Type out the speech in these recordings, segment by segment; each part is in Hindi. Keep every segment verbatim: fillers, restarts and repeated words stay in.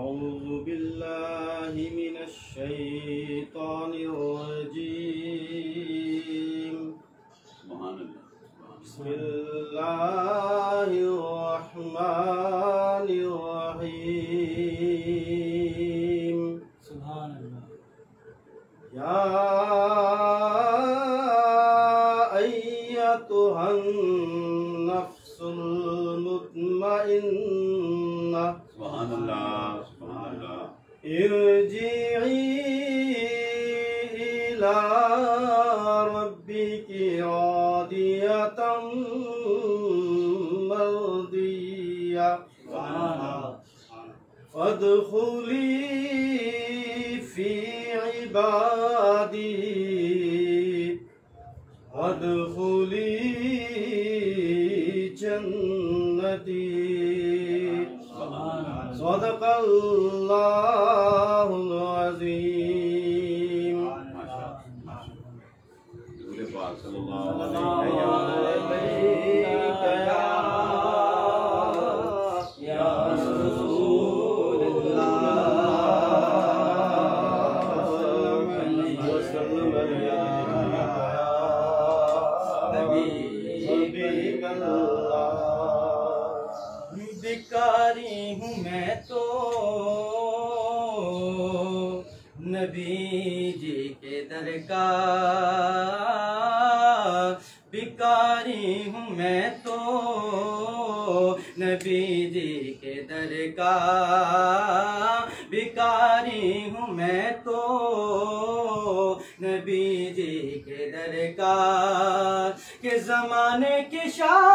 अऊज़ु बिल्लाहि मिनश शैतानिर रजीम। बिस्मिल्लाहिर रहमानिर रहीम। या अय्यतुहन नफ्सुल मुत्मइन्ना इरजिई इला रब्बिकी रादियतम मर्दिया फदखुली फी इबादी वदखुली जन्नती। सदक़ल्लाहुल अज़ीम। भिखारी हूँ मैं तो नबी जी के दर का, भिखारी हूँ मैं तो नबी जी के दर का, भिखारी हूँ मैं तो नबी जी के दर का। के ज़माने के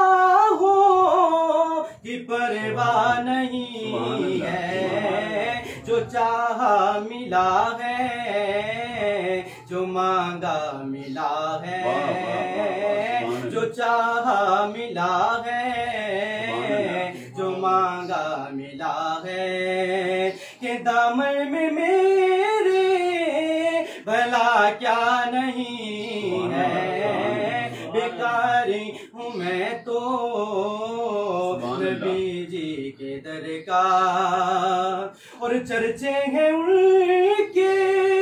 शाहों की परवाह नहीं है, जो चाहा मिला है, जो मांगा मिला है, जो चाहा मिला है, जो मांगा मिला है। के दामन में मेरे भला क्या नहीं है, भिखारी हूँ मैं तो नबी जी के दर का। और चर्चे हैं उनके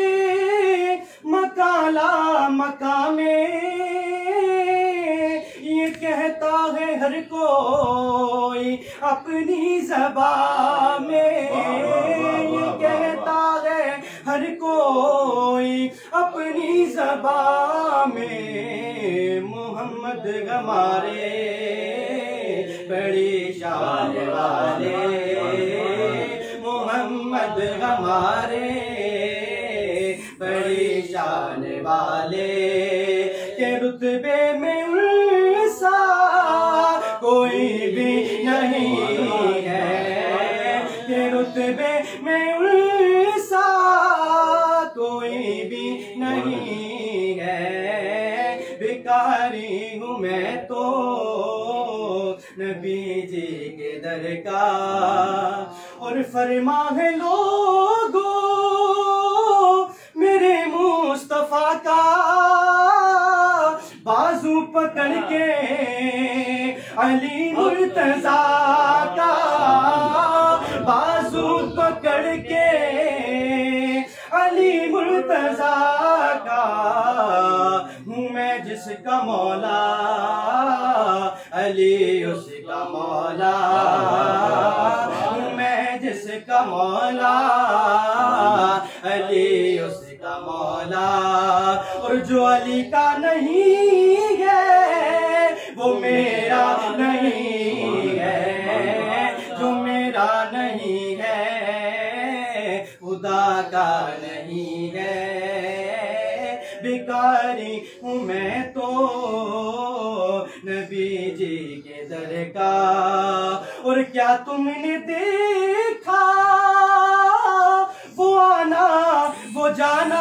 मकाला मकामे, ये कहता है हर कोई अपनी ज़बान में, ये कहता है हर कोई अपनी ज़बान में। मोहम्मद हमारे बड़ी शान वाले, मोहम्मद हमारे बड़ी शान वाले। के रुतबे में उनसा कोई भी नहीं है, के रुतबे में उनसा कोई भी नहीं है। भिखारी हूँ मैं तो नबी जी के दर का। और फरमा है लोगों मेरे मुस्तफा का, बाजू पकड़ के अली मुर्तजा का, बाजू पकड़ के अली मुर्तजा का। हूँ मैं जिसका मौला, अली उसका मौला, हूँ मैं जिसका मौला, अली उसका मौला। और जो अली का नहीं है वो मेरा नहीं है, जो मेरा नहीं है खुदा का नहीं है। भिखारी हूँ मैं तो नबी जी के दर का। और क्या तुमने देखा वो आना वो जाना,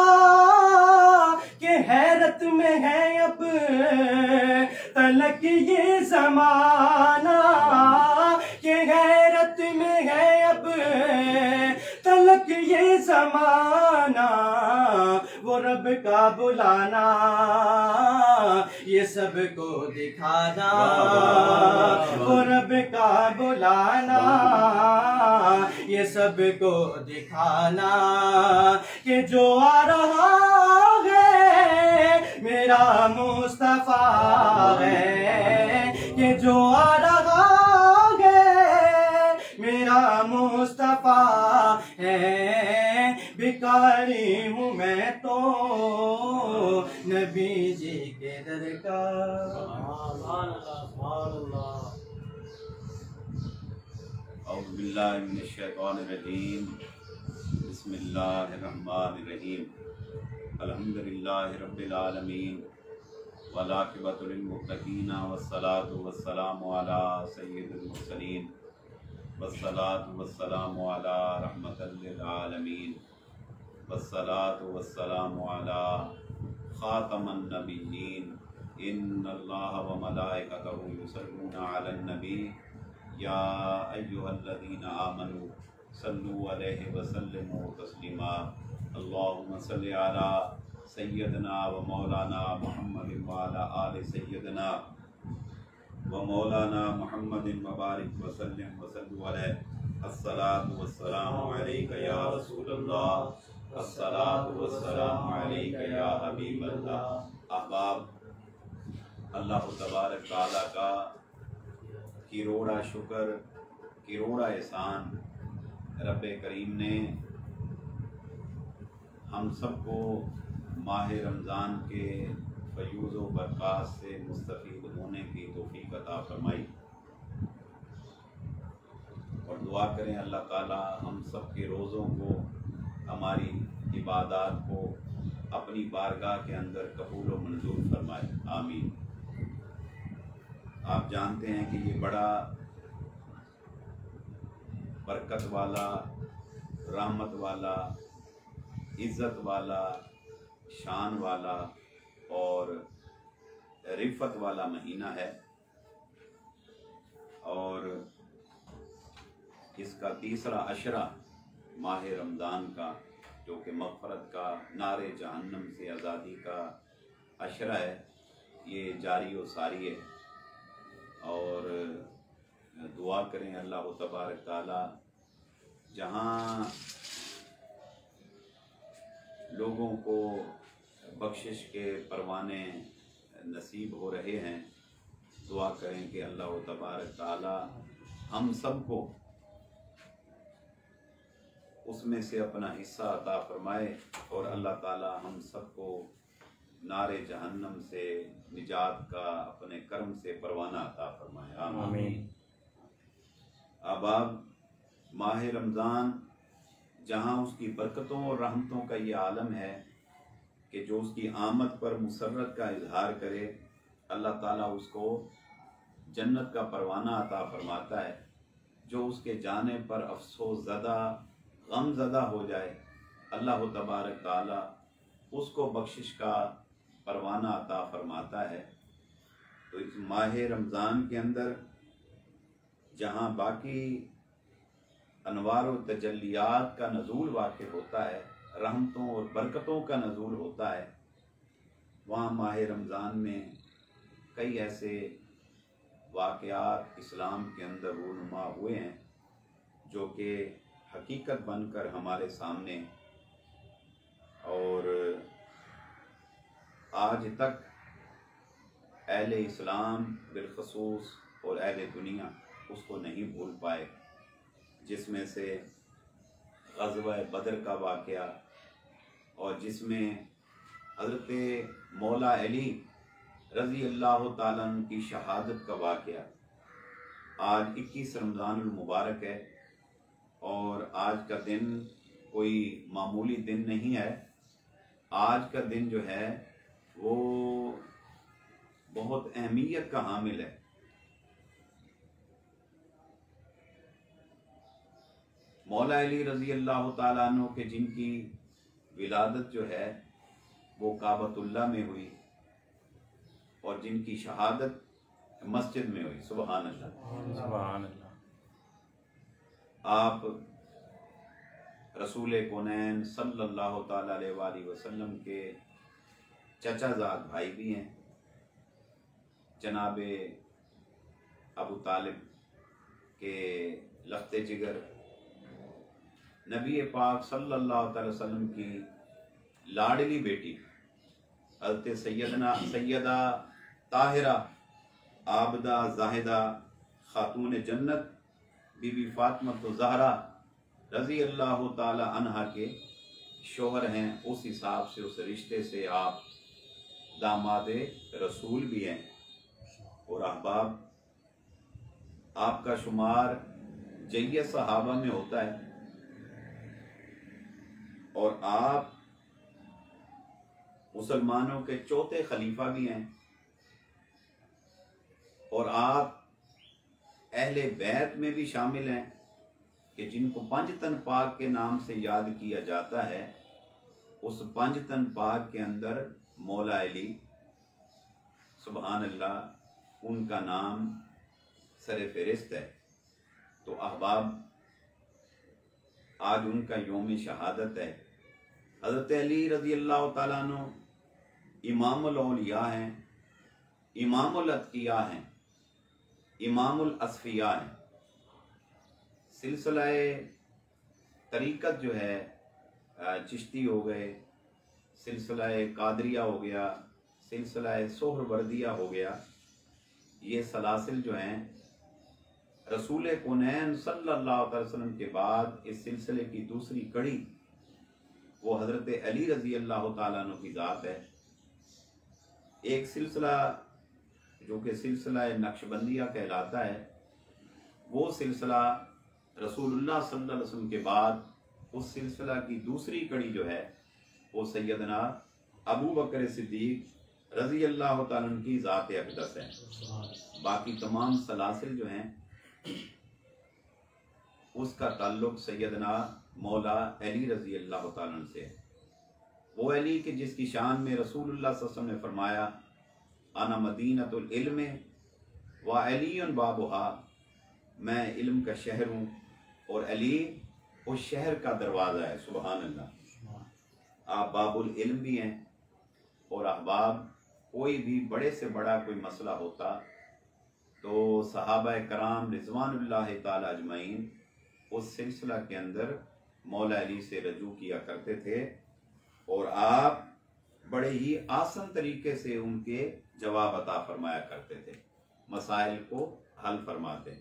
के हैरत में है अब तलक ये ज़माना, के हैरत में है अब तलक ये ज़माना। वो वो रब का बुलाना, ये सबको दिखाना, वो रब का बुलाना, ये सबको दिखाना, कि जो आ रहा है मेरा मुस्तफा है, कि जो आ रहा है मेरा मुस्तफा है। भिखारी हूँ मैं तो नबी जी के दर का। औज़ु बिल्लाहि मिनश शैतानिर रजीम, बिस्मिल्लाहिर्रहमानिर रहीम, अल्हम्दुलिल्लाहि रब्बिल आलमीन, वल आक़िबतु लिल मुत्तक़ीन, वस्सलातु वस्सलामु अला सय्यिदिल मुरसलीन, वस्सलातु वस्सलामु अला रहमतल लिल आलमीन, वस्सलातु वस्सलामु अला खातमन नबिय्यीन। इन्नल्लाहा व मलाइकतहु युसल्लूना अलन नबी या अय्युहल्लज़ीना आमनू सल्लु अलैहि व सल्लिमू तस्लीमा। अल्लाहुम्मा सल्लि अला सय्यदना व मौलाना मुहम्मदिन व अला आलि सय्यदना व मौलाना मुहम्मदिन व बारिक व सल्लिम व सल्लु अलैहि। अस्सलातु वस्सलामु अलैका या रसूलल्लाह, अस्सलातु वस्सलामु अलैका या हबीबल्लाह। अहबाब, अल्लाह तबारक तआला का किरोड़ा शुक्र, किरोड़ा एहसान, रब्बे करीम ने हम सबको माह रमज़ान के फयूज़ व बरक़ात से मुस्तफ़ीद होने की तौफ़ीक़ अता फरमाई। और दुआ करें अल्लाह ताला हम सब के रोज़ों को, हमारी इबादत को अपनी बारगाह के अंदर कबूल व मंजूर फरमाए, आमीन। आप जानते हैं कि ये बड़ा बरकत वाला, रहमत वाला, इज़्ज़त वाला, शान वाला और रिफ़त वाला महीना है। और इसका तीसरा अशरा माह रमज़ान का, जो कि मग़फ़रत का, नारे जहन्नम से आज़ादी का अशरा है, ये जारी व सारी है। और दुआ करें अल्लाह तबारक ताला जहाँ लोगों को बख्शिश के परवाने नसीब हो रहे हैं, दुआ करें कि अल्लाह तबारक ताला हम सबको उसमें से अपना हिस्सा अता फरमाए और अल्लाह ताला हम सबको नारे जहन्नम से निजात का अपने कर्म से परवाना अता फरमाए, आमीन। अहबाब, माह रमज़ान जहाँ उसकी बरकतों और रहमतों का ये आलम है कि जो उसकी आमद पर मुसर्रत का इजहार करे, अल्लाह ताला उसको जन्नत का परवाना अता फरमाता है। जो उसके जाने पर अफसोस ज़दा, गम ज़दा हो जाए, अल्लाह तबारक ताला उसको बख्शिश का परवाना अता फरमाता है। तो इस माह रमज़ान के अंदर जहाँ बाकी अनवार व तजल्लियात का नज़ूल वाक़ होता है, रहमतों और बरकतों का नज़ूल होता है, वहाँ माह रमज़ान में कई ऐसे वाक़यात इस्लाम के अंदर रूनुमा हुए हैं जो कि हकीकत बनकर हमारे सामने, और आज तक अहले इस्लाम बिलखसूस और अहले दुनिया उसको नहीं भूल पाए। जिसमें से ग़ज़वा बदर का वाक़या, और जिसमें हज़रत मौला अली रज़ी अल्लाह ताला अन्हु की शहादत का वाक़या। आज इक्कीस रमज़ानुल मुबारक है और आज का दिन कोई मामूली दिन नहीं है। आज का दिन जो है वो बहुत अहमियत का हामिल है। मौला अली रज़ी अल्लाह ताला अन्हु के जिनकी विलादत जो है वो काबतुल्लाह में हुई और जिनकी शहादत मस्जिद में हुई। सुभान अल्लाह, सुभान अल्लाह। आप रसूल कौनैन सल्लल्लाहु ताला अलैहि वसल्लम के चचाजाद भाई भी हैं, जनाबे अबू तालिब के लफ्ते जिगर, नबी पाक सल्लल्लाहु अलैहि वसल्लम की लाडली बेटी हज़रत सैयदना सैयदा ताहिरा आबदा जाहिदा खातून जन्नत बीबी फातिमा तो ज़हरा रज़ी अल्लाह ताला अन्हा के शोहर हैं। उस हिसाब से उस रिश्ते से आप दामादे रसूल भी हैं। और अहबाब, आपका शुमार जय्यद सहाबा में होता है और आप मुसलमानों के चौथे खलीफा भी हैं और आप अहले बैत में भी शामिल हैं कि जिनको पंजतन पाक के नाम से याद किया जाता है। उस पंजतन पाक के अंदर मौला अली सुबहान अल्लाह, उनका नाम सर फहरिस्त है। तो अहबाब, आज उनका यौम शहादत है। हज़रत अली रज़ी अल्लाह ताला अन्हु इमामुल औलिया हैं, इमामुल अत्किया हैं, इमामुल असफिया हैं। सिलसिला तरीक़त जो है, चिश्ती हो गए, सिलसिला कादरिया हो गया, सिलसिला सोहरवर्दिया हो गया, ये सलासिल जो हैं रसूल कौनैन सल्लल्लाहु अलैहि वसल्लम के बाद इस सिलसिले की दूसरी कड़ी वो हज़रत अली रज़ी अल्लाह ताला अन्हु की ज़ात है। एक सिलसिला जो कि सिलसिला नक्शबंदिया कहलाता है, वो सिलसिला रसूलुल्लाह सल्लल्लाहु अलैहि वसल्लम के बाद उस सिलसिला की दूसरी कड़ी जो है वो सैयदना अबू बकर सिद्दीक रज़ी अल्लाह ताला अन्हु की ज़ात अक़दस है। बाकी तमाम सलासिल जो हैं उसका ताल्लुक सैयदना मौला अली रज़ी अल्लाह ताला अन्हु से है। वो अली के जिसकी शान में रसूलुल्लाह सल्लल्लाहु अलैहि वसल्लम ने फरमाया, आना मदीनतुल इल्म व अलीयुन बाबुहा, मैं इल्म का शहर हूँ और अली उस शहर का दरवाज़ा है। सुबहान अल्लाह, आप बाबुल इल्म भी हैं। और अहबाब, कोई भी बड़े से बड़ा कोई मसला होता तो सहाबा कराम रिज़वानुल्लाह ताला अजमईन उस सिलसिला के अंदर मौला अली से रजू किया करते थे और आप बड़े ही आसान तरीके से उनके जवाब अता फरमाया करते थे, मसाइल को हल फरमाते।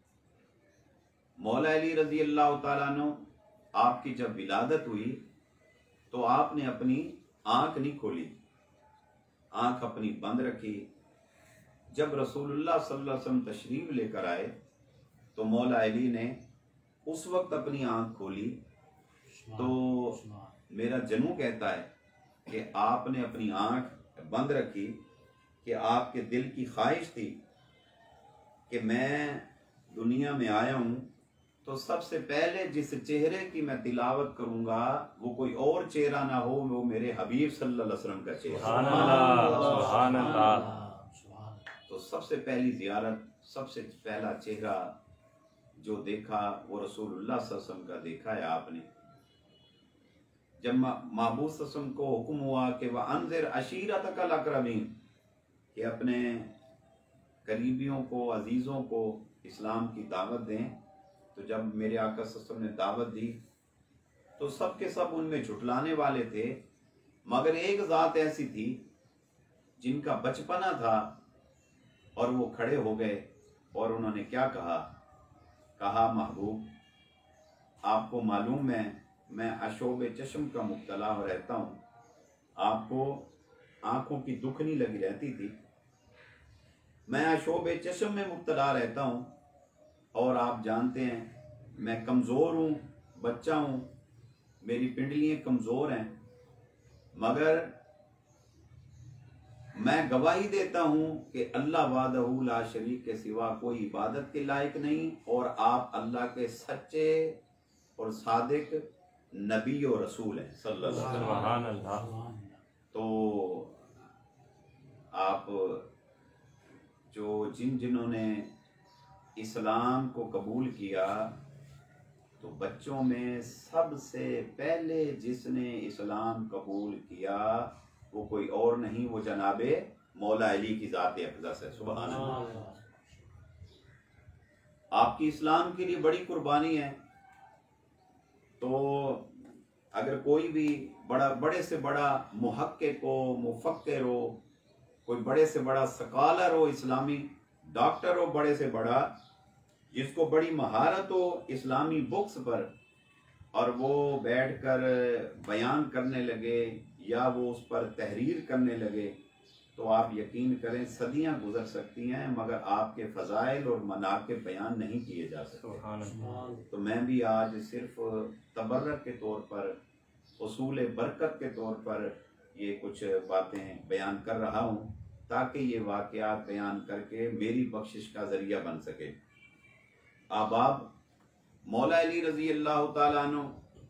मौला अली रज़ी अल्लाह ताला अन्हु, आपकी जब विलादत हुई तो आपने अपनी आंख नहीं खोली, आंख अपनी बंद रखी। जब रसूलुल्लाह सल्लल्लाहु अलैहि वसल्लम तशरीफ लेकर आए तो मौला अली ने उस वक्त अपनी आंख खोली तो मेरा जनू कहता है कि आपने अपनी आंख बंद रखी कि आपके दिल की ख्वाहिश थी कि मैं दुनिया में आया हूं तो सबसे पहले जिस चेहरे की मैं तिलावत करूंगा वो कोई और चेहरा ना हो, वो मेरे हबीब सल्लल्लाहु अलैहि वसल्लम का चेहरा। सुभान अल्लाह, सुभान अल्लाह। तो सबसे पहली जियारत, सबसे पहला चेहरा जो देखा वो रसूलुल्लाह सल्लल्लाहु अलैहि वसल्लम का देखा है आपने। जब महबूब सल्लल्लाहु अलैहि वसल्लम को हुक्म हुआ कि वह अनज़िर अशीरतकल अक़रबीन, कि अपने करीबियों को, अजीज़ों को इस्लाम की दावत दें, तो जब मेरे आका सल्लल्लाहु अलैहि वसल्लम ने दावत दी तो सब के सब उनमें झुटलाने वाले थे, मगर एक ज़ात ऐसी थी जिनका बचपना था और वो खड़े हो गए और उन्होंने क्या कहा, कहा महबूब आपको मालूम है मैं अशोब चश्म का मुब्तला रहता हूँ, आपको आंखों की दुखनी लगी रहती थी, मैं अशोब चश्म में मुब्तला रहता हूँ और आप जानते हैं मैं कमज़ोर हूँ, बच्चा हूँ, मेरी पिंडलियाँ कमज़ोर हैं, मगर मैं गवाही देता हूँ कि अल्लाह वादहू ला शरीक के सिवा कोई इबादत के लायक नहीं और आप अल्लाह के सच्चे और सादिक नबी और रसूल हैं सल्लल्लाहु अलैहि वसल्लम। तो आप जो जिन जिन्होंने इस्लाम को कबूल किया तो बच्चों में सबसे पहले जिसने इस्लाम कबूल किया वो कोई और नहीं, वो जनाबे मौला अली की ज़ात अक़दस है। सुभान अल्लाह। आपकी इस्लाम के लिए बड़ी कुर्बानी है। तो अगर कोई भी बड़ा बड़े से बड़ा मुहक्किक हो, मुफक्किर हो, कोई बड़े से बड़ा स्कॉलर हो, इस्लामी डॉक्टर हो, बड़े से बड़ा, जिसको बड़ी महारत हो इस्लामी बुक्स पर, और वो बैठकर बयान करने लगे या वो उस पर तहरीर करने लगे, तो आप यकीन करें सदियां गुजर सकती हैं मगर आपके फ़ज़ाइल और मनाक़िब बयान नहीं किए जा सकते। तो मैं भी आज सिर्फ तबर्रक के तौर पर, उसूल बरकत के तौर पर ये कुछ बातें बयान कर रहा हूँ ताकि ये वाक़यात बयान करके मेरी बख्शिश का ज़रिया बन सके। आबाब मौला अली रज़ी अल्लाह ताला अन्हु,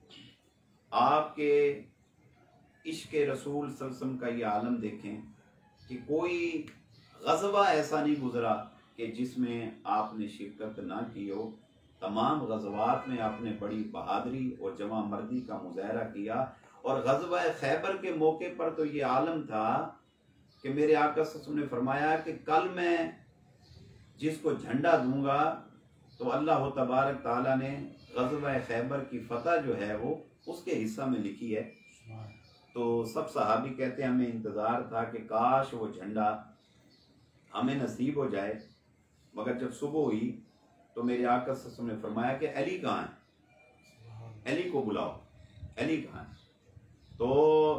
आपके इश्क़ रसूल सल्लल्लाहु अलैहि वसल्लम का ये आलम देखें कि कोई ग़ज़वा ऐसा नहीं गुज़रा कि जिसमें आपने शिरकत ना की हो। तमाम ग़ज़वात में आपने बड़ी बहादुरी और जमा मर्दी का मुज़ाहरा किया। और ग़ज़वा खैबर के मौके पर तो ये आलम था कि मेरे आका सल्लल्लाहु अलैहि वसल्लम ने फरमाया कि कल मैं जिसको झंडा दूंगा तो अल्लाह तबारक ताला ने ग़ज़वा खैबर की फ़तह जो है वो उसके हिस्सा में लिखी है। तो सब सहाबी कहते हैं हमें इंतज़ार था कि काश वो झंडा हमें नसीब हो जाए, मगर जब सुबह हुई तो मेरे आका सल्लल्लाहु अलैहि वसल्लम ने फरमाया कि अली कहाँ है, अली को बुलाओ, अली कहाँ है। तो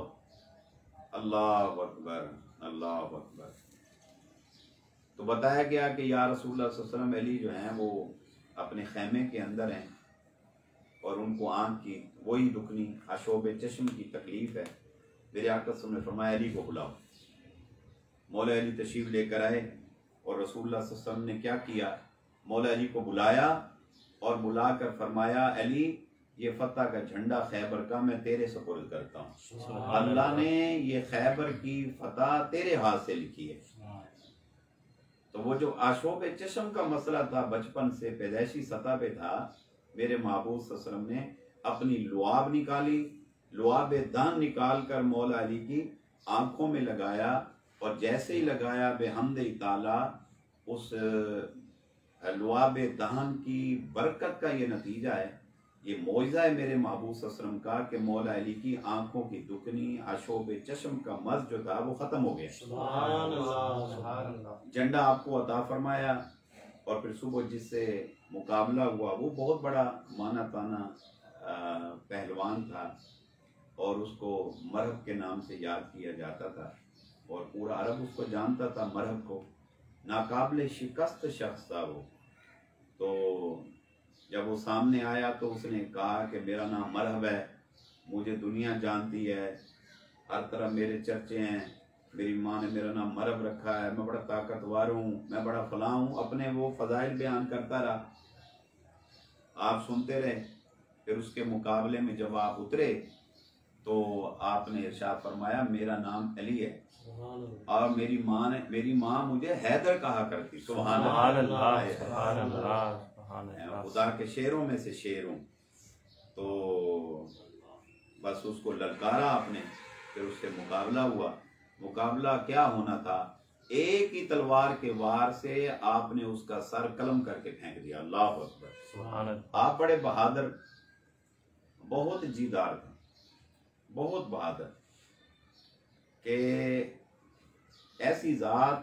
अल्लाह अकबर, अल्लाह अकबर। तो बताया गया कि या रसूलुल्लाह सल्लल्लाहु अलैहि वसल्लम, अली जो हैं वो अपने खैमे के अंदर हैं और उनको आँख की वही दुखनी आशोब चश्म की तकलीफ़ है। मेरे आका सल्लल्लाहु अलैहि वसल्लम ने फरमाया अली को बुलाओ। मौला अली तशरीफ़ लेकर आए और रसूलुल्लाह सल्लल्लाहु अलैहि वसल्लम ने क्या किया, मौला अली को बुलाया और बुलाकर फरमाया अली, ये फतह का झंडा खैबर का मैं तेरे सुपुर्द करता हूँ। अल्लाह ने ये खैबर की फतह तेरे हाथ से लिखी है। तो वो जो आशोब चश्म का मसला था, बचपन से पैदाइशी सतह पे था, मेरे महबूब सल्लल्लाहु अलैहि वसल्लम ने अपनी लुआब निकाली, लुआब दान निकाल कर मौला अली की आंखों में लगाया और जैसे ही लगाया बेहम्दे ताला उस लुआब दान की बरकत का ये नतीजा है, ये मौइज़ा है मेरे महबूब सल्लल्लाहु अलैहि वसल्लम का कि मौला अली की आंखों की दुकनी आशोब चश्म का मर्ज जो था वो ख़त्म हो गया। सुभान अल्लाह, सुभान अल्लाह। झंडा आपको अता फरमाया और फिर सुबह जिससे मुकाबला हुआ वो बहुत बड़ा माना ताना पहलवान था और उसको मरहब के नाम से याद किया जाता था और पूरा अरब उसको जानता था। मरहब को नाकाबिल शिकस्त शख्स था वो। तो जब वो सामने आया तो उसने कहा कि मेरा नाम मरहब है, मुझे दुनिया जानती है, हर तरफ मेरे चर्चे हैं, मेरी माँ ने मेरा नाम मरहब रखा है, मैं बड़ा ताकतवर हूँ, मैं बड़ा फलां हूँ। अपने वो फ़ज़ाइल बयान करता रहा। आप सुनते रहे। फिर उसके मुकाबले में जब आप उतरे तो आपने इरशाद फरमाया मेरा नाम अली है और मेरी माँ ने मेरी माँ मुझे हैदर कहा करती। सुभान अल्लाह, सुभान अल्लाह। खुदा के शेरों में से शेर हूँ। तो बस उसको ललकारा आपने, फिर उससे मुकाबला हुआ। मुकाबला क्या होना था, एक ही तलवार के वार से आपने उसका सर कलम करके फेंक दिया। अल्लाह अकबर। आप बड़े बहादुर, बहुत जीदार थे, बहुत बहादुर के ऐसी जात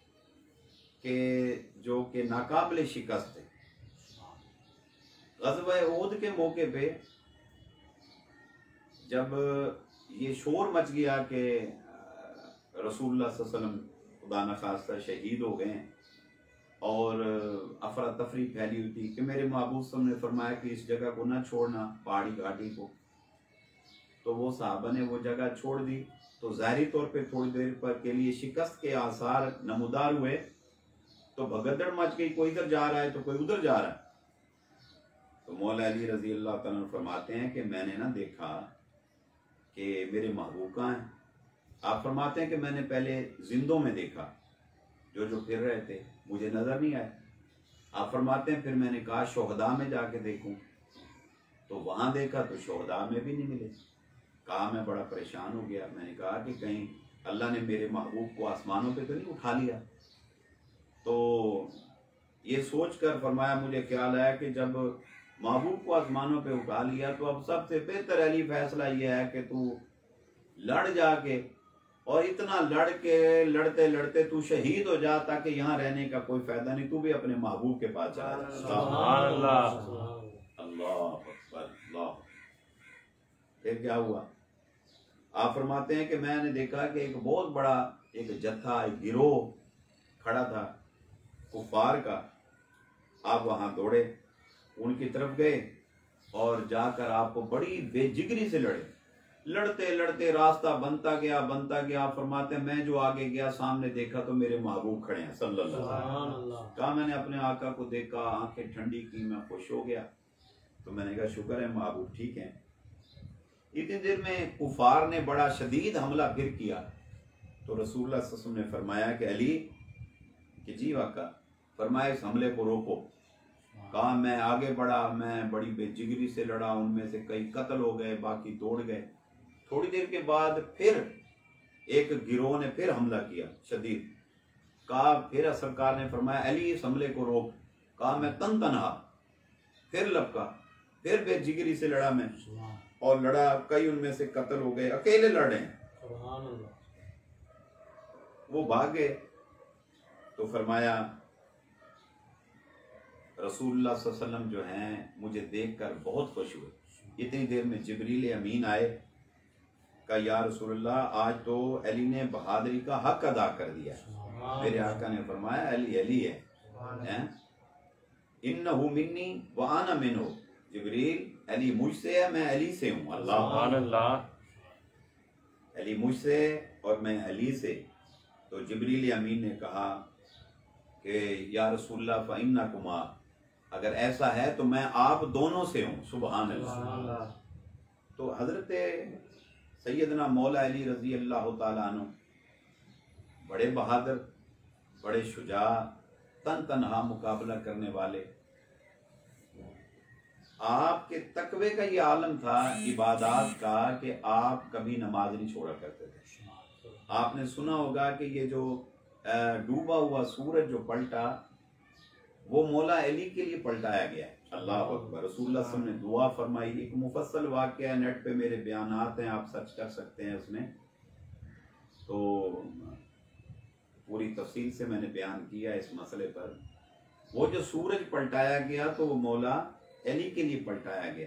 के जो कि नाकाबिल शिकस्त थे। ग़ज़वा उहद के मौके पे जब ये शोर मच गया कि रसूलुल्लाह सल्लल्लाहु अलैहि वसल्लम खुदा न खास्ता शहीद हो गए और अफरा तफरी फैली हुई थी कि मेरे महबूब सल्लल्लाहु अलैहि वसल्लम ने फरमाया कि इस जगह को ना छोड़ना, पहाड़ी घाटी को। तो वो साहबा ने वो जगह छोड़ दी। तो ज़ाहिरी तौर पे थोड़ी देर पर के लिए शिकस्त के आसार नमूदार हुए। तो भगदड़ मच गई, कोई इधर जा रहा है तो कोई उधर जा रहा है। तो मौला अली रज़ी अल्लाह तआला अन्हु फरमाते हैं कि मैंने ना देखा कि मेरे महबूब कहाँ हैं। आप फरमाते हैं कि मैंने पहले जिंदों में देखा, जो जो फिर रहे थे, मुझे नज़र नहीं आए। आप फरमाते हैं फिर मैंने कहा शोहदा में जाके देखूं। तो वहां देखा तो शोहदा में भी नहीं मिले। कहा मैं बड़ा परेशान हो गया। मैंने कहा कि कहीं अल्लाह ने मेरे महबूब को आसमानों पे तो नहीं उठा लिया। तो ये सोच कर फरमाया, मुझे ख्याल आया कि जब महबूब को आसमानों पे उठा लिया तो अब सबसे बेहतर अली फैसला यह है कि तू लड़ जाके, और इतना लड़ के लड़ते लड़ते तू शहीद हो जा, ताकि यहाँ रहने का कोई फायदा नहीं, तू भी अपने महबूब के पास चला जा। सुभान अल्लाह। अल्लाह अकबर, अल्लाह। फिर क्या हुआ? आप फरमाते हैं कि मैंने देखा कि एक बहुत बड़ा एक जत्था, एक गिरोह खड़ा था कुफार का। आप वहां दौड़े, उनकी तरफ गए और जाकर आपको बड़ी बेजिगरी से लड़े। लड़ते लड़ते रास्ता बनता गया बनता गया। फरमाते मैं जो आगे गया सामने देखा तो मेरे महबूब खड़े हैं सल्लल्लाहु अलैहि वसल्लम। कहा मैंने अपने आका को देखा, आंखें ठंडी की, मैं खुश हो गया। तो मैंने कहा शुक्र है महबूब ठीक हैं। इतनी देर में कुफार ने बड़ा शदीद हमला फिर किया। तो रसूलुल्लाह सल्लल्लाहु अलैहि वसल्लम ने फरमाया कि अली कि जी वाका, फरमाया इस हमले को रोको। कहा मैं आगे बढ़ा, मैं बड़ी बेजिगरी से लड़ा, उनमें से कई कत्ल हो गए, बाकी दौड़ गए। थोड़ी देर के बाद फिर एक गिरोह ने फिर हमला किया शदीद। कहा फिर सरकार ने फरमाया अली इस हमले को रोक। कहा मैं तन तनहा फिर लपका, फिर बेजिगरी से लड़ा मैं, और लड़ा, कई उनमें से कत्ल हो गए, अकेले लड़े हैं। वो भाग गए। तो फरमाया रसूलुल्लाह सल्लल्लाहु अलैहि वसल्लम जो हैं मुझे देखकर बहुत खुश हुए। इतनी देर में जिब्रील अमीन आए। कहा या रसूलुल्लाह आज तो अली ने बहादुरी का हक अदा कर दिया। मेरे आका ने फरमाया अली अली है, हैं? इन्नहु मिन्नी व अना मिन्हु। जिब्रील अली मुझसे है, मैं अली से हूँ। अल्लाह, अली मुझसे और मैं अली से। तो जिब्रील अमीन ने कहा कि या रसूलल्लाह फ़इन्नकुमा, अगर ऐसा है तो मैं आप दोनों से हूँ। सुभान अल्लाह। तो हजरत सैयदना मौला अली रजी अल्लाह ताला अन्हु बड़े बहादुर, बड़े शुजा, तन तनहा मुकाबला करने वाले। आपके तकवे का ये आलम था इबादत का कि आप कभी नमाज नहीं छोड़ा करते थे। आपने सुना होगा कि ये जो डूबा हुआ सूरज जो पलटा वो मौला अली के लिए पलटाया गया। अल्लाह अकबर। रसूलुल्लाह सल्लल्लाहु अलैहि वसल्लम ने दुआ फरमाई। एक मुफस्सल वाक़या है, नेट पे मेरे बयानात हैं, आप सर्च कर सकते हैं उसमें। तो पूरी तफसील से मैंने बयान किया इस मसले पर। वो जो सूरज पलटाया गया तो वो मौला अली के लिए पलटाया गया।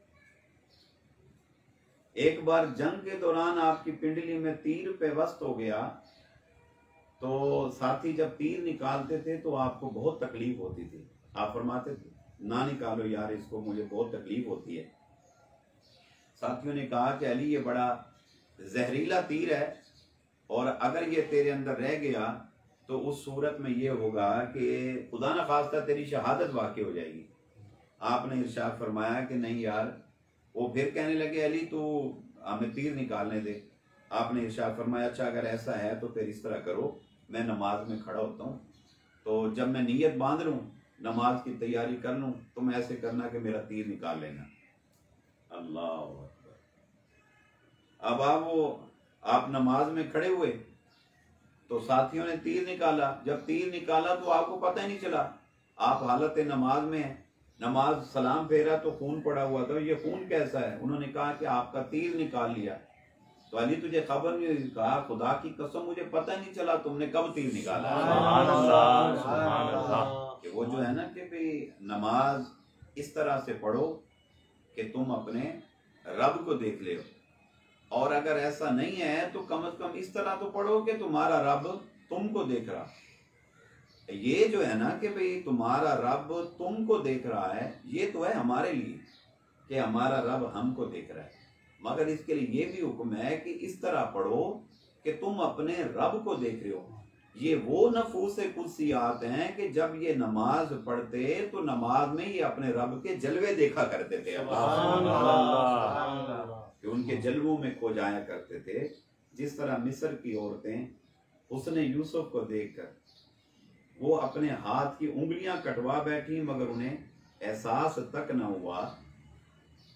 एक बार जंग के दौरान आपकी पिंडली में तीर पेवस्त हो गया, तो साथी जब तीर निकालते थे तो आपको बहुत तकलीफ होती थी। आप फरमाते थे ना निकालो यार इसको, मुझे बहुत तकलीफ होती है। साथियों ने कहा कि अली ये बड़ा जहरीला तीर है, और अगर ये तेरे अंदर रह गया तो उस सूरत में ये होगा कि खुदा न खास्ता तेरी शहादत वाक़ई हो जाएगी। आपने इरशाद फरमाया कि नहीं यार। वो फिर कहने लगे अली तू हमें तीर निकालने दे। आपने इरशाद फरमाया अच्छा अगर ऐसा है तो फिर इस तरह करो, मैं नमाज में खड़ा होता हूँ, तो जब मैं नीयत बांध लूँ, नमाज की तैयारी कर लूँ, तो मैं ऐसे करना कि मेरा तीर निकाल लेना। अल्लाह अकबर। अब आप वो आप नमाज में खड़े हुए तो साथियों ने तीर निकाला। जब तीर निकाला तो आपको पता ही नहीं चला, आप हालत नमाज में हैं। नमाज सलाम फेरा तो खून पड़ा हुआ था। ये खून कैसा है? उन्होंने कहा कि आपका तीर निकाल लिया। तो अली तुझे खबर नहीं हुई? कहा खुदा की कसम मुझे पता नहीं चला तुमने कब तीर निकाला। सुभान अल्लाह, सुभान अल्लाह। कि वो जो है ना कि भाई नमाज इस तरह से पढ़ो कि तुम अपने रब को देख ले, और अगर ऐसा नहीं है तो कम से कम इस तरह तो पढ़ो कि तुम्हारा रब तुमको देख रहा। ये जो है ना कि भाई तुम्हारा रब तुमको देख रहा है, ये तो है हमारे लिए कि हमारा रब हमको देख रहा है, मगर इसके लिए ये भी हुक्म है कि इस तरह पढ़ो कि तुम अपने रब को देख रहे हो। ये वो नफूस कुदसियात हैं कि जब ये नमाज पढ़ते तो नमाज में ये अपने रब के जलवे देखा करते थे। कि उनके जलवों में खो जाया करते थे। जिस तरह मिस्र की औरतें उसने यूसुफ को देखकर वो अपने हाथ की उंगलियां कटवा बैठी, मगर उन्हें एहसास तक न हुआ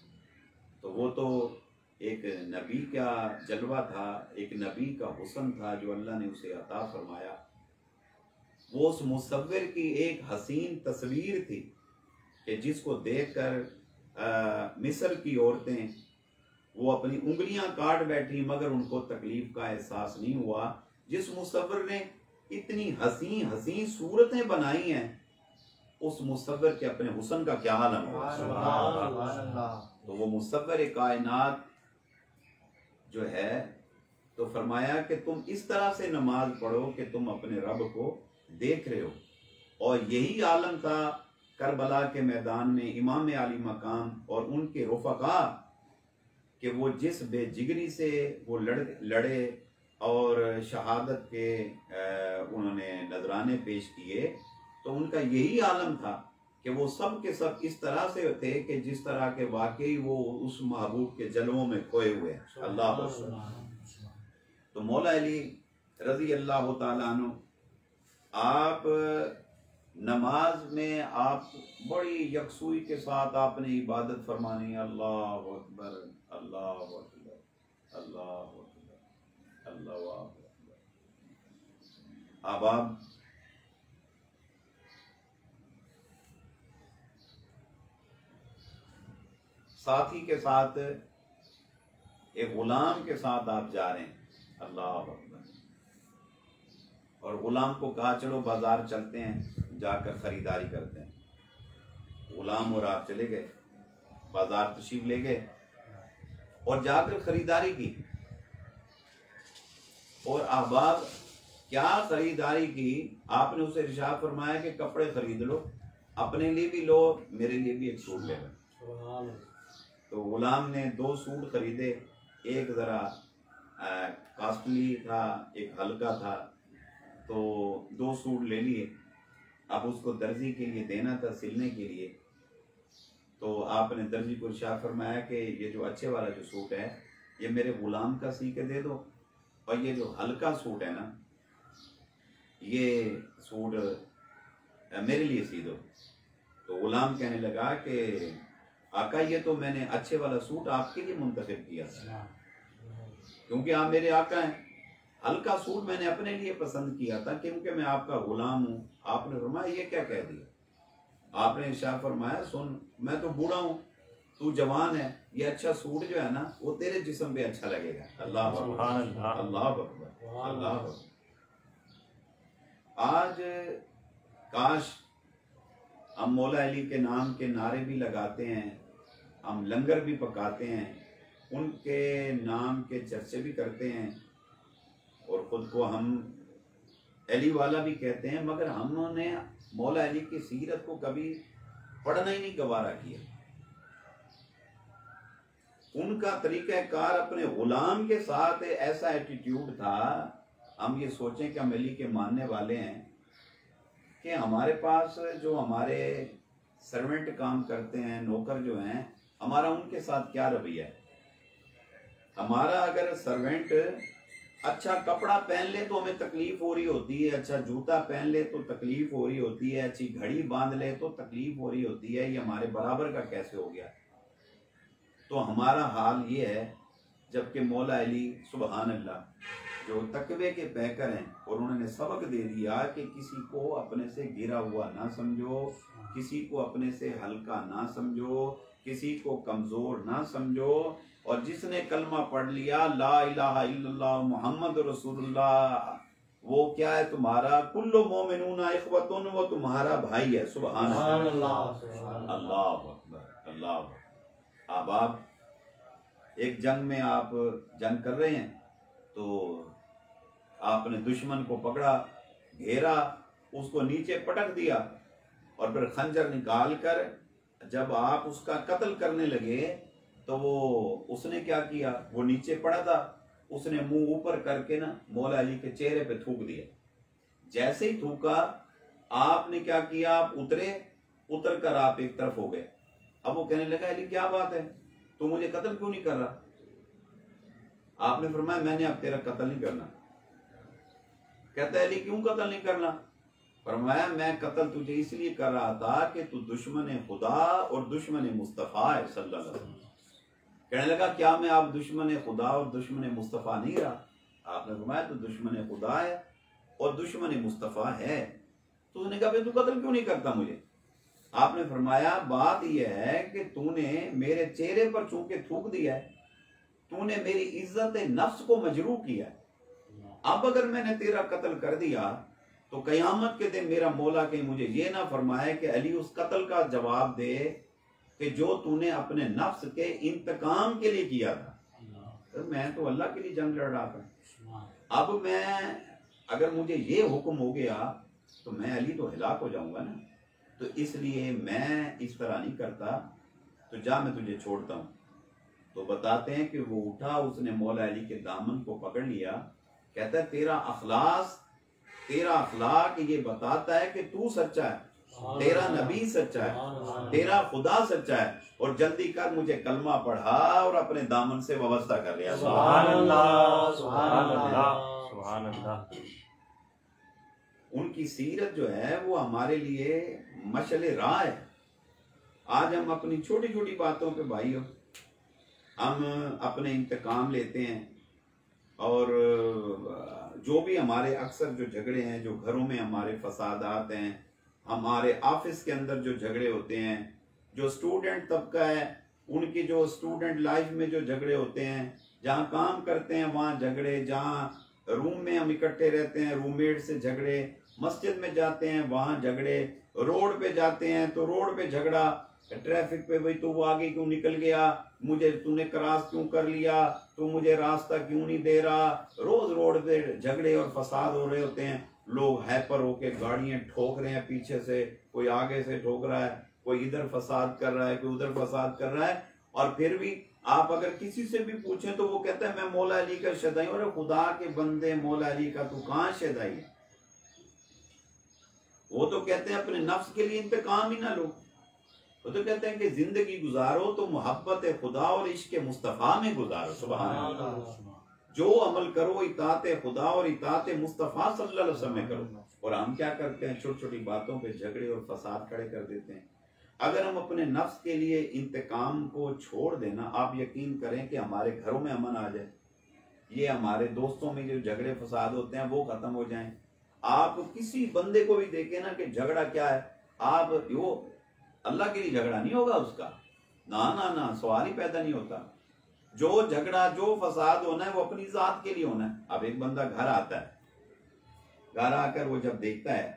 तो वो तो एक नबी का जलवा था, एक नबी का हुस्न था जो अल्लाह ने उसे अता फरमाया। वो उस मुसव्विर की एक हसीन तस्वीर थी कि जिसको देखकर मिस्र की औरतें वो अपनी उंगलियां काट बैठी मगर उनको तकलीफ का एहसास नहीं हुआ। जिस मुसव्विर ने इतनी हसी हसी सूरतें बनाई हैं, उस मुसव्विर के अपने हुस्न का क्या आलम होगा। तो वो मुसव्विर कायनात जो है, तो फरमाया कि तुम इस तरह से नमाज पढ़ो कि तुम अपने रब को देख रहे हो। और यही आलम था करबला के मैदान में इमाम आली मकाम और उनके रुफका कि वो जिस बेजिगरी से वो लड़ लड़े और शहादत के उन्होंने नजराने पेश किए, तो उनका यही आलम था कि वो सब के सब इस तरह से थे कि जिस तरह के वाकई वो उस महबूब के जलवों में खोए हुए हैं। अल्लाह। तो मौला अली रजी अल्लाह तआला अन्हु, आप नमाज में आप बड़ी यकसुई के साथ आपने इबादत फरमानी, अल्लाह अकबर अल्लाह अकबर अल्लाह अकबर अल्लाह अकबर। अब आप साथी के साथ एक गुलाम के साथ आप जा रहे हैं, अल्लाह अकबर। और गुलाम को कहा चलो बाजार चलते हैं, जाकर खरीदारी करते हैं। गुलाम और आप चले गए, बाजार तशरीफ ले गए और जाकर खरीदारी की। और अहबाब क्या खरीदारी की, आपने उसे इरशाद फरमाया कि कपड़े खरीद लो, अपने लिए भी लो, मेरे लिए भी एक सूट ले लो। तो गुलाम ने दो सूट खरीदे, एक जरा कॉस्टली था, एक हल्का था, तो दो सूट ले लिए। अब उसको दर्जी के लिए देना था, सिलने के लिए। तो आपने दर्जी को इरशाद फरमाया कि ये जो अच्छे वाला जो सूट है ये मेरे गुलाम का सी के दे दो, और ये जो हल्का सूट है ना ये सूट मेरे लिए सी दो। तो गुलाम कहने लगा कि आका ये तो मैंने अच्छे वाला सूट आपके लिए मुंतखब किया था, क्योंकि आप मेरे आका हैं। हल्का सूट मैंने अपने लिए पसंद किया था क्योंकि मैं आपका गुलाम हूँ। आपने फरमाया ये क्या कह दिया। आपने इरशाद फरमाया सुन, मैं तो बूढ़ा हूँ, तू जवान है, ये अच्छा सूट जो है ना वो तेरे जिस्म पे अच्छा लगेगा। अल्लाह अल्लाह अकबर अल्लाह अकबर। आज काश हम मौला अली के नाम के नारे भी लगाते हैं, हम लंगर भी पकाते हैं, उनके नाम के चर्चे भी करते हैं और ख़ुद को हम अली वाला भी कहते हैं, मगर हमने मौला अली की सीरत को कभी पढ़ना ही नहीं गवारा किया। उनका तरीक़ाकार अपने गुलाम के साथ ऐसा एटीट्यूड था। हम ये सोचें कि हम अली के मानने वाले हैं कि हमारे पास जो हमारे सर्वेंट काम करते हैं, नौकर जो हैं, हमारा उनके साथ क्या रवैया है। हमारा अगर सर्वेंट अच्छा कपड़ा पहन ले तो हमें तकलीफ हो रही होती है, अच्छा जूता पहन ले तो तकलीफ हो रही होती है, अच्छी घड़ी बांध ले तो तकलीफ हो रही होती है। ये हमारे बराबर का कैसे हो गया। तो हमारा हाल ये है, जबकि मौला अली सुबहान अल्लाह जो तकवे के पैकर हैं और उन्होंने सबक दे दिया कि किसी को अपने से गिरा हुआ ना समझो, किसी को अपने से हल्का ना समझो, किसी को कमज़ोर ना समझो। और जिसने कलमा पढ़ लिया ला इलाहा इल्लल्लाह मुहम्मद रसूलुल्लाह, वो क्या है तुम्हारा, कुल्लु मोमिनूना इख्वतुन, वो तुम्हारा भाई है। सुभान अल्लाह अल्लाह अकबर अल्लाह अकबर। अब आप एक जंग में आप जंग कर रहे हैं तो आपने दुश्मन को पकड़ा, घेरा, उसको नीचे पटक दिया और फिर खंजर निकाल कर जब आप उसका कत्ल करने लगे तो वो उसने क्या किया, वो नीचे पड़ा था, उसने मुंह ऊपर करके ना मौला अली के चेहरे पे थूक दिया। जैसे ही थूका आपने क्या किया, आप उतरे, उतर कर आप एक तरफ हो गए। अब वो कहने लगा अली क्या बात है, तू मुझे कत्ल क्यों नहीं कर रहा। आपने फरमाया मैंने अब तेरा कत्ल नहीं करना। कहता है अली क्यों कत्ल नहीं करना। फरमाया मैं कत्ल तुझे इसलिए कर रहा था कि तू दुश्मन खुदा और दुश्मन मुस्तफ़ा है सल्लल्लाहु अलैहि वसल्लम। कहने लगा क्या मैं आप दुश्मन खुदा और दुश्मन मुस्तफ़ा नहीं रहा? आपने फरमाया तो दुश्मन खुदा है और दुश्मन मुस्तफ़ा है। तो उसने कहा तू कत्ल क्यों नहीं करता मुझे? आपने फरमाया बात यह है कि तूने मेरे चेहरे पर चूंकि थूक दिया है, तूने मेरी इज्जत नफ्स को मजरूह किया है। अब अगर मैंने तेरा कत्ल कर दिया तो कयामत के दिन मेरा मौला कहीं मुझे ये ना फरमाए कि अली उस कत्ल का जवाब दे कि जो तूने अपने नफ्स के इंतकाम के लिए किया था। तो मैं तो अल्लाह के लिए जंग लड़ रहा था, अब मैं अगर मुझे ये हुक्म हो गया तो मैं अली तो हिलाक हो जाऊंगा ना, तो इसलिए मैं इस तरह नहीं करता, तो जा मैं तुझे छोड़ता हूँ। तो बताते हैं कि वो उठा, उसने मौला अली के दामन को पकड़ लिया, कहता है तेरा अखलास, तेरा अखलाक ये बताता है कि तू सच्चा है, तेरा नबी सच्चा है, तेरा खुदा सच्चा है, और जल्दी कर मुझे कलमा पढ़ा और अपने दामन से व्यवस्था कर लिया। सुभान अल्लाह, सुभान अल्लाह, सुभान अल्लाह। उनकी सीरत जो है वो हमारे लिए मशले राह है। आज हम अपनी छोटी छोटी बातों पे भाइयों हम अपने इंतकाम लेते हैं, और जो भी हमारे अक्सर जो झगड़े हैं, जो घरों में हमारे फसादात हैं, हमारे ऑफिस के अंदर जो झगड़े होते हैं, जो स्टूडेंट तबका है उनकी जो स्टूडेंट लाइफ में जो झगड़े होते हैं, जहाँ काम करते हैं वहाँ झगड़े, जहाँ रूम में हम इकट्ठे रहते हैं रूममेट से झगड़े, मस्जिद में जाते हैं वहाँ झगड़े, रोड पे जाते हैं तो रोड पे झगड़ा, ट्रैफिक पे भाई तू वो आगे क्यों निकल गया, मुझे तूने क्रॉस क्यों कर लिया, तू मुझे रास्ता क्यों नहीं दे रहा। रोज रोड पे झगड़े और फसाद हो रहे होते हैं, लोग हैपर होके गाड़ियां ठोक रहे हैं पीछे से, कोई आगे से ठोक रहा है, कोई इधर फसाद कर रहा है, कोई उधर फसाद कर रहा है। और फिर भी आप अगर किसी से भी पूछें तो वो कहता है मैं मौला अली का शदाई। और खुदा के बंदे, मौला अली का तू कहाँ शदाई है? वो तो कहते हैं अपने नफ्स के लिए इंतकाम ही ना लो, वो तो कहते हैं कि जिंदगी गुजारो तो मोहब्बत खुदा और इश्क मुस्तफ़ा में गुजारो। सुभान अल्लाह। जो अमल करो इताअत खुदा और इताअत मुस्तफ़ा सल्लल्लाहु अलैहि वसल्लम में करो। और हम क्या करते हैं, छोटी छोटी बातों पे झगड़े और फसाद खड़े कर देते हैं। अगर हम अपने नफ्स के लिए इंतकाम को छोड़ देना, आप यकीन करें कि हमारे घरों में अमन आ जाए, ये हमारे दोस्तों में जो झगड़े फसाद होते हैं वो खत्म हो जाएं। आप किसी बंदे को भी देखें ना कि झगड़ा क्या है, आप वो अल्लाह के लिए झगड़ा नहीं होगा उसका, ना ना ना, सवाल ही पैदा नहीं होता। जो झगड़ा, जो फसाद होना है वो अपनी जात के लिए होना है। अब एक बंदा घर आता है, घर आकर वो जब देखता है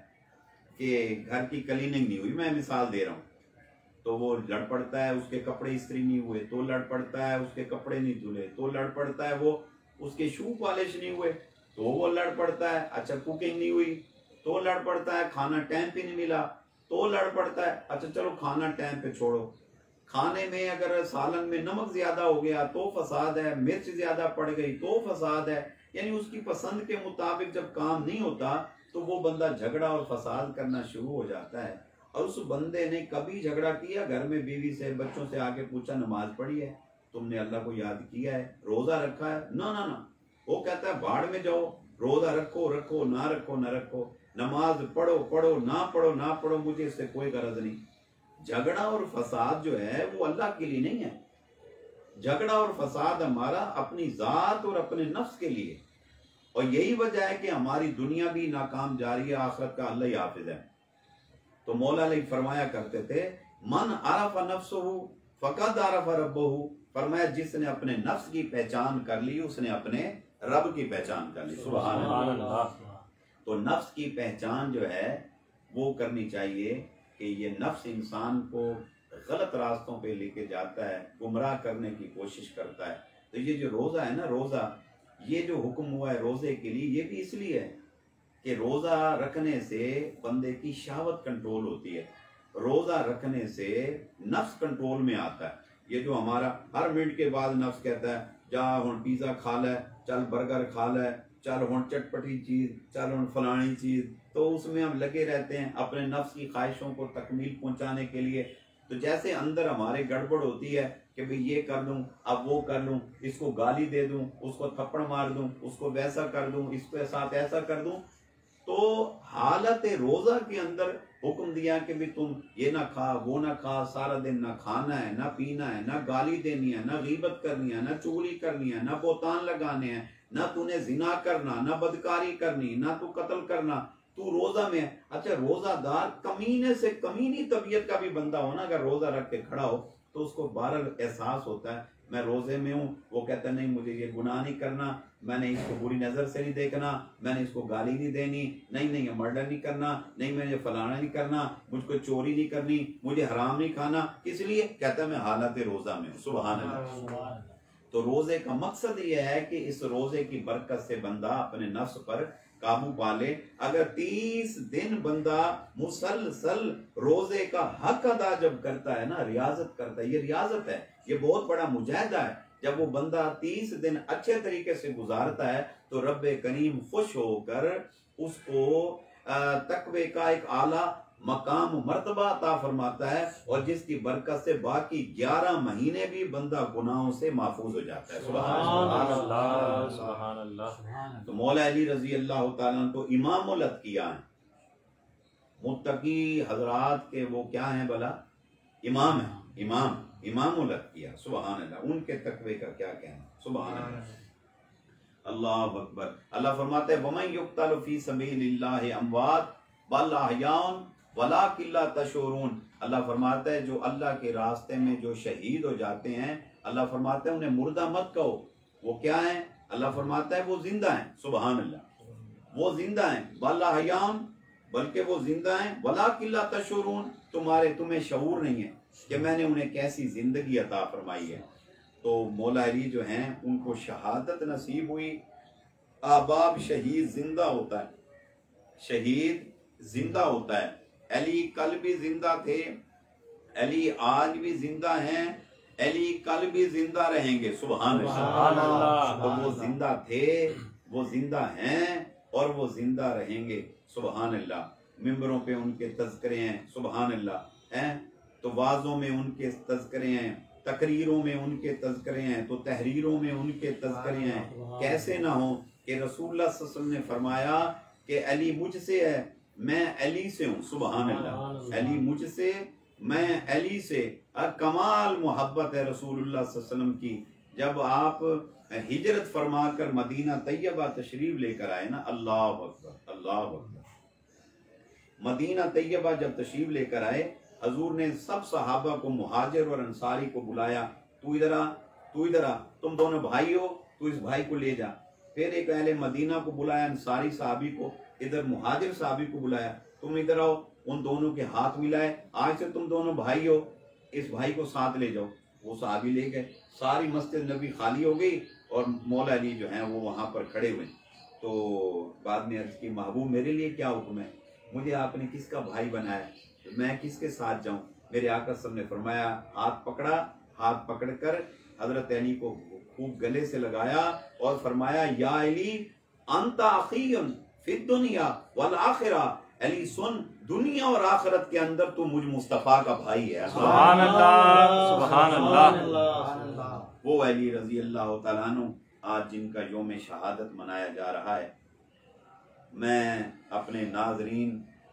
कि घर की क्लीनिंग नहीं हुई, मैं मिसाल दे रहा हूँ, तो वो लड़ पड़ता है, उसके कपड़े इस्त्री नहीं हुए तो लड़ पड़ता है, उसके कपड़े नहीं धुले तो लड़ पड़ता है, वो उसके शू पॉलिश नहीं हुए तो वो लड़ पड़ता है, अच्छा कुकिंग नहीं हुई तो लड़ पड़ता है, खाना टाइम पे नहीं मिला तो लड़ पड़ता है। अच्छा चलो खाना टाइम पे छोड़ो, खाने में अगर सालन में नमक ज्यादा हो गया तो फसाद है, मिर्च ज्यादा पड़ गई तो फसाद है। यानी उसकी पसंद के मुताबिक जब काम नहीं होता तो वो बंदा झगड़ा और फसाद करना शुरू हो जाता है। और उस बंदे ने कभी झगड़ा किया घर में बीवी से, बच्चों से, आके पूछा नमाज पढ़ी है, तुमने अल्लाह को याद किया है, रोजा रखा है? ना ना ना, वो कहता है भाड़ में जाओ, रोजा रखो रखो, ना रखो ना रखो, नमाज पढ़ो पढ़ो, ना पढ़ो ना पढ़ो, मुझे इससे कोई गरज नहीं। झगड़ा और फसाद जो है वो अल्लाह के लिए नहीं है, झगड़ा और फसाद हमारा अपनी जात और अपने नफ्स के लिए। और यही वजह है कि हमारी दुनिया भी नाकाम जा रही है, आखिरत का अल्लाह ही हाफिज है। तो मौला अली फरमाया करते थे, मन आरफा नफ्सहु फकद आरफा रब्बहु, फरमाया जिसने अपने नफ्स की पहचान कर ली उसने अपने रब की पहचान कर ली। सुभान अल्लाह। तो नफ्स की पहचान जो है वो करनी चाहिए कि ये नफ्स इंसान को गलत रास्तों पे लेके जाता है, गुमराह करने की कोशिश करता है। तो ये जो रोज़ा है ना, रोज़ा ये जो हुक्म हुआ है रोज़े के लिए, ये भी इसलिए है कि रोज़ा रखने से बंदे की शहवत कंट्रोल होती है, रोज़ा रखने से नफ्स कंट्रोल में आता है। ये जो हमारा हर मिनट के बाद नफ्स कहता है जा हुण पिज़्ज़ा खा ले, चल बर्गर खा ले, चल हुण चटपटी चीज़, चल हुण फलानी चीज़, तो उसमें हम लगे रहते हैं अपने नफ्स की ख्वाहिशों को तकमील पहुंचाने के लिए। तो जैसे अंदर हमारे गड़बड़ होती है कि भाई ये कर लूँ, अब वो कर लूँ, इसको गाली दे दूँ, उसको थप्पड़ मार दूँ, उसको वैसा कर दूँ, इसके साथ ऐसा कर दूँ, तो हालत रोजा के अंदर हुक्म दिया कि भी तुम ये ना खा वो ना खा, सारा दिन ना खाना है ना पीना है ना गाली देनी है ना गीबत करनी है ना चुगली करनी है ना बोतान लगाने हैं ना तूने जिना करना ना बदकारी करनी ना तू कत्ल करना, तू रोजा में है। अच्छा रोजादार कमीने से कमीनी तबीयत का भी बंदा हो ना, अगर रोजा रख के खड़ा हो तो उसको बहरहाल एहसास होता है मैं रोजे में हूँ, वो कहता है नहीं मुझे ये गुनाह नहीं करना, मैंने इसको बुरी नजर से नहीं देखना, मैंने इसको गाली नहीं देनी, नहीं नहीं ये मर्डर नहीं करना, नहीं मैंने फलाना नहीं करना, मुझको चोरी नहीं करनी, मुझे हराम नहीं खाना, इसलिए कहता है मैं हालत रोजा में हूँ। सुभान अल्लाह। तो रोजे का मकसद ये है कि इस रोजे की बरकत से बंदा अपने नफ्स पर काबू पा ले। अगर तीस दिन बंदा मुसलसल रोजे का हक अदा जब करता है ना, रियाजत करता है, ये रियाजत है, ये बहुत बड़ा मुजाहिदा है। जब वो बंदा तीस दिन अच्छे तरीके से गुजारता है तो रब करीम खुश होकर उसको तकवे का एक आला मकाम मर्तबा अता फरमाता है, और जिसकी बरकत से बाकी ग्यारह महीने भी बंदा गुनाहों से महफूज हो जाता है। सुभान अल्लाह, सुभान अल्लाह। तो मौला अली रजी अल्लाह तआला तो इमामुलत किया है, मुत्तकी हजरात के वो क्या हैं भला, इमाम है, इमाम इमामुलत किया। सुभान अल्लाह, उनके तकवे का क्या कहना। सुभान अल्लाह, अल्लाह अकबर। अल्लाह फरमाते हैं वमन युक्तल फी सबीलिल्लाहि अमवात बल अहयाउन वला किल्ला तशूरून। अल्लाह फरमाता है जो अल्लाह के रास्ते में जो शहीद हो जाते हैं, अल्लाह फरमाता है उन्हें मुर्दा मत कहो, वो क्या है, अल्लाह फरमाता है वो जिंदा हैं। सुभान अल्लाह, वो जिंदा हैं। बल अहयाउन, बल्कि वो जिंदा हैं। वला किल्ला तशूरून, तुम्हारे तुम्हें शऊर नहीं है कि मैंने उन्हें कैसी जिंदगी अता फरमाई है। तो मौला अली जो हैं उनको शहादत नसीब हुई। आबाब शहीद जिंदा होता है, शहीद जिंदा होता है। अली कल भी जिंदा थे, अली आज भी जिंदा हैं, अली कल भी जिंदा रहेंगे। सुभान अल्लाह। तो वो जिंदा थे, वो जिंदा हैं और वो जिंदा रहेंगे। सुभान अल्लाह। मिंबरों पे उनके तज़किरे हैं। सुभान अल्लाह। हैं तो वाज़ों में उनके तज़किरे हैं, तकरीरों में उनके तज़किरे हैं, तो तहरीरों में उनके तज़किरे हैं। कैसे ना हो कि रसूलुल्लाह सल्लल्लाहु अलैहि वसल्लम ने फरमाया कि अली मुझसे है, मैं अली से हूँ। सुभान अल्लाह। अली मुझसे, मैं अली से। और कमाल मोहब्बत है रसूलुल्लाह सल्लल्लाहु अलैहि वसल्लम की। जब आप हिजरत फरमा कर मदीना तैयबा तशरीफ लेकर आए ना, अल्लाह अकबर, अल्लाह अकबर। मदीना तैयबा जब तशरीफ लेकर आए, हजूर ने सब सहाबा को, मुहाजिर और अंसारी को बुलाया, तू इधर आ, तू इधर आ, तुम दोनों भाई हो, तू इस भाई को ले जा। फिर एक अहले मदीना को बुलाया, अंसारी साहबी को, इधर मुहाजिर साहबी को बुलाया, तुम इधर आओ, उन दोनों के हाथ मिलाए, आज से तुम दोनों भाई हो, इस भाई को साथ ले जाओ। वो साहबी ले गए, सारी मस्जिद नबी खाली हो गई और मौला अली जो हैं वो वहां पर खड़े हुए। तो बाद में अर्ज की, महबूब मेरे लिए क्या हुक्म है, मुझे आपने किसका भाई बनाया, तो मैं किसके साथ जाऊं। मेरे आका सब ने फरमाया, हाथ पकड़ा, हाथ पकड़कर हजरत अली को खूब गले से लगाया और फरमाया, या अली अंता अखीयुन फिद दुनिया वल आखिरा। अली सुन, दुनिया और आखिरत के अंदर तू मुझ मुस्तफा का भाई है। सुभान अल्लाह, सुभान अल्लाह। वो अली रजी अल्लाह तआला अन्हु आज जिनका यौम शहादत मनाया जा रहा है, मैं अपने नाजरीन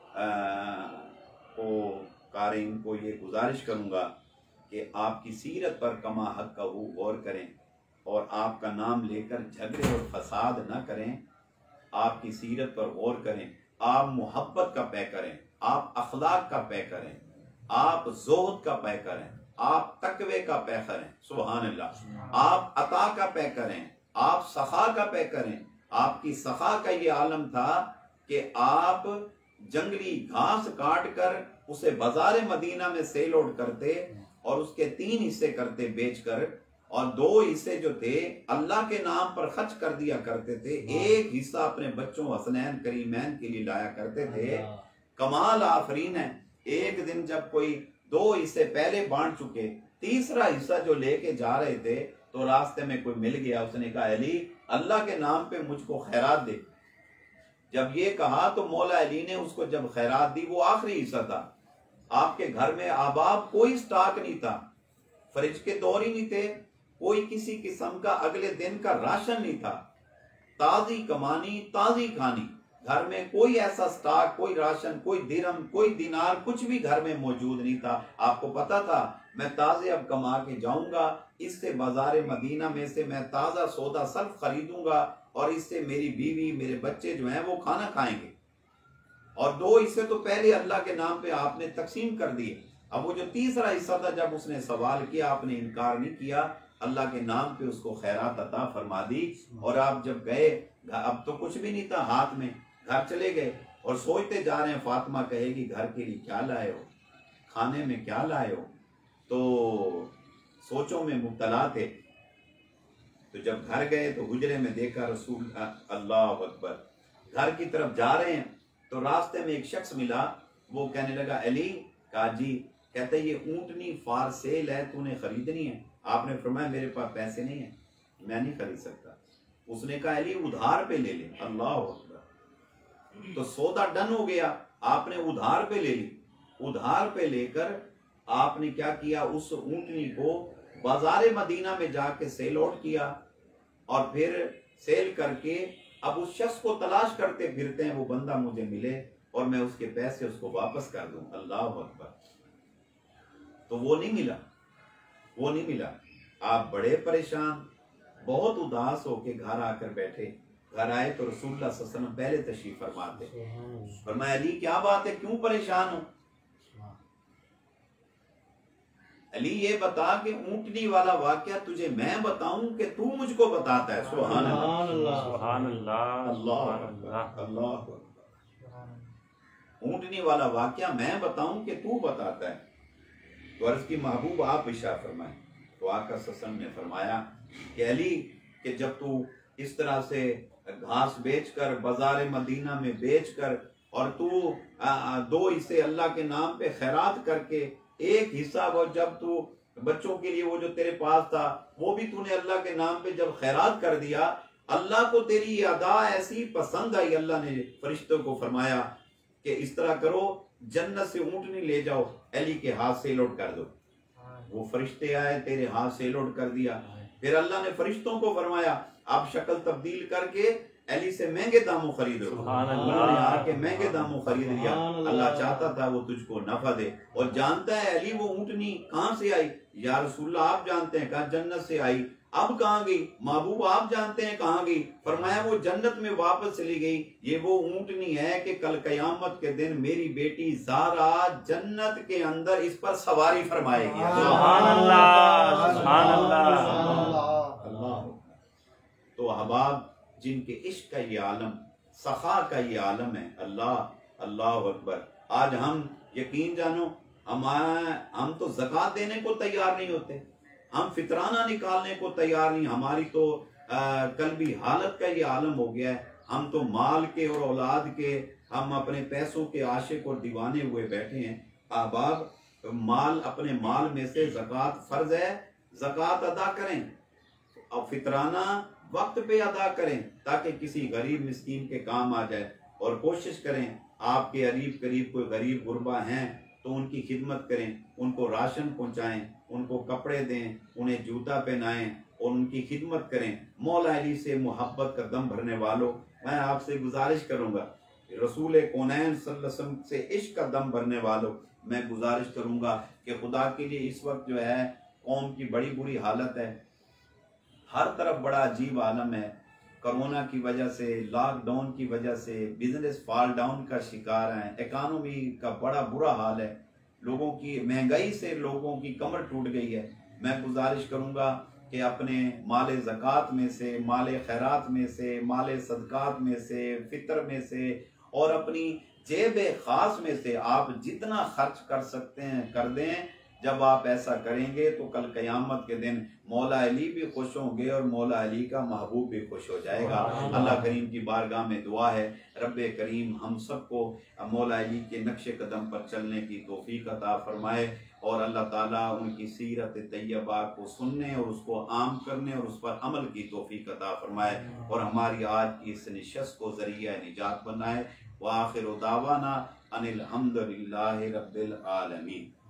को, कारीन को ये गुजारिश करूंगा कि आपकी सीरत पर कमा हक का गौर करें और आपका नाम लेकर झगड़े और फसाद न करें। आपकी सीरत पर गौर करें, आप मोहब्बत का पै करें, आप अखलाक का पै करें, आप ज़ोहद का पै करें, आप तकवे का पै करें। सुभान अल्लाह। आप अता का पै करें, आप सखा का पै करें। आपकी सखा का ये आलम था कि आप जंगली घास काट कर उसे बाजार मदीना में सेल आउट करते और उसके तीन हिस्से करते बेचकर, और दो हिस्से जो थे अल्लाह के नाम पर खर्च कर दिया करते थे, एक हिस्सा अपने बच्चों हसनैन करीमैन के लिए लाया करते थे। कमाल आफरीन है, एक दिन जब कोई दो हिस्से पहले बांट चुके, तीसरा हिस्सा जो लेके जा रहे थे तो रास्ते में कोई मिल गया, उसने कहा अली अल्लाह के नाम पे मुझको खैरात दे। जब ये कहा तो मौला अली ने उसको जब खैरात दी, वो आखिरी हिस्सा था। आपके घर में आबाब कोई स्टॉक नहीं था, फ्रिज के दौर ही नहीं थे, कोई किसी किस्म का अगले दिन का राशन नहीं था, ताजी कमानी ताजी खानी, घर में कोई ऐसा स्टॉक, कोई राशन, कोई दिरहम, कोई दिनार, कुछ भी घर में मौजूद नहीं था। आपको पता था मैं ताजे अब कमा के जाऊंगा, इससे बाजार मदीना में से मैं ताजा सौदा सर्फ खरीदूंगा और इससे मेरी बीवी, मेरे बच्चे जो हैं वो खाना खाएंगे। और दो हिस्से तो पहले अल्लाह के नाम पे आपने तकसीम कर दिए। अब वो जो तीसरा हिस्सा था, जब उसने सवाल किया आपने इनकार नहीं किया, अल्लाह के नाम पे उसको खैरात अता फरमा दी। और आप जब गए, अब तो कुछ भी नहीं था हाथ में, घर चले गए और सोचते जा रहे हैं फातिमा कहेगी घर के लिए क्या लाए हो, खाने में क्या लाए हो, तो सोचों में मुब्तला थे। तो जब घर गए तो हुजरे में देखा रसूल अल्लाह अकबर घर की तरफ जा रहे हैं, तो रास्ते में एक शख्स मिला, वो कहने लगा अली, कहा जी, कहते ये ऊंटनी फार सेल है, तूने खरीदनी है। आपने फरमाया मेरे पास पैसे नहीं है, मैं नहीं खरीद सकता। उसने कहा अली उधार पे ले ले। अल्लाह अकबर। तो सौदा डन हो गया, आपने उधार पे ले ली। उधार पे लेकर आपने क्या किया, उस ऊंटनी को बाजार मदीना में जाके सेल आउट किया और फिर सेल करके अब उस शख्स को तलाश करते फिरते हैं वो बंदा मुझे मिले और मैं उसके पैसे उसको वापस कर दूं। अल्लाह अकबर। तो वो नहीं मिला, वो नहीं मिला। आप बड़े परेशान, बहुत उदास होके घर आकर बैठे। घर आए तो रसूलुल्लाह सल्लल्लाहु अलैहि वसल्लम पहले तशरीफ फरमाते, फरमाया अली क्या बात है, क्यों परेशान हो? अली ये बता कि ऊंटनी वाला वाकया तुझे मैं बताऊं कि तू मुझको बताता है? सुभान अल्लाह, सुभान अल्लाह, अल्लाह अल्लाह। ऊंटनी वाला वाकया मैं बताऊं कि तू बताता है? तो अर्ज की महबूब आप इशारा फरमाए। तो आका सल्लल्लाहु ने फरमाया कि अली कि जब तू इस तरह से घास बेचकर बाजार मदीना में बेचकर और तू दो हिस्से अल्लाह के नाम पे खैरात करके एक हिस्सा वो जब तू बच्चों के लिए वो जो तेरे पास था वो भी तूने अल्लाह के नाम पे जब खैरात कर दिया, अल्लाह को तेरी ये अदा ऐसी पसंद आई, अल्लाह ने फरिश्तों को फरमाया कि इस तरह करो, जन्नत से ऊंटनी ले जाओ, अली के हाथ से लोड कर दो। वो फरिश्ते आए, तेरे हाथ से लोड कर दिया। फिर अल्लाह ने फरिश्तों को फरमाया आप शक्ल तब्दील करके अली से महंगे दामों खरीदो। उन्होंने आके महंगे दामों खरीद लिया। अल्लाह चाहता था वो तुझको नफा दे। और जानता है अली वो ऊंटनी कहां से आई? या रसूलुल्लाह आप जानते हैं? कहा जन्नत से आई। अब कहां गई? महबूब आप जानते हैं कहां गई? फरमाया वो जन्नत में वापस चली गई। ये वो ऊंटनी है कि कल कयामत के दिन मेरी बेटी ज़ारा जन्नत के अंदर इस पर सवारी फरमाएगी। सुभान अल्लाह, सुभान अल्लाह। तो अहबाब जिनके इश्क का ये आलम, सखा का ये आलम है, अल्लाह अल्लाह अकबर। आज हम यकीन जानो हम हम तो ज़कात देने को तैयार नहीं होते, हम फितराना निकालने को तैयार नहीं। हमारी तो आ, कल्बी हालत का ये आलम हो गया है। हम तो माल के और औलाद के, हम अपने पैसों के आशिक और दीवाने हुए बैठे हैं। अहबाब माल, अपने माल में से ज़कात फर्ज है, ज़कात अदा करें। अब फितराना वक्त पे अदा करें ताकि किसी गरीब मिस्कीन के काम आ जाए। और कोशिश करें आपके करीब करीब कोई गरीब गुरबा हैं तो उनकी खिदमत करें, उनको राशन पहुंचाएं, उनको कपड़े दें, उन्हें जूता पहनाएं और उनकी खिदमत करें। मौला अली से मोहब्बत का दम भरने वालों, मैं आपसे गुजारिश करूंगा, रसूल कौनैन सल्लल्लाहु अलैहि वसल्लम से इश्क का दम भरने वालों, मैं गुजारिश करूंगा कि खुदा के लिए इस वक्त जो है कौम की बड़ी बुरी हालत है। हर तरफ बड़ा अजीब आलम है। कोरोना की वजह से, लॉकडाउन की वजह से बिजनेस फॉल डाउन का शिकार हैं, इकानमी का बड़ा बुरा हाल है, लोगों की महंगाई से लोगों की कमर टूट गई है। मैं गुजारिश करूंगा कि अपने माले ज़कात में से, माले खैरात में से, माले सदकात में से, फितर में से और अपनी जेब खास में से आप जितना खर्च कर सकते हैं कर दें। जब आप ऐसा करेंगे तो कल कयामत के दिन मौला अली भी खुश होंगे और मौला अली का महबूब भी खुश हो जाएगा। अल्लाह करीम की बारगाह में दुआ है, रब्बे करीम हम सबको मौला अली के नक्शे कदम पर चलने की तौफीक अता फरमाए और अल्लाह ताला उनकी सीरत तैयबा को सुनने और उसको आम करने और उस पर अमल की तौफीक अता फरमाए और हमारी आज की इस निशस्त को ज़रिया निजात बनाए। व आखिर दावाना अनिल हम्दुलिल्लाहि रब्बिल आलमीन।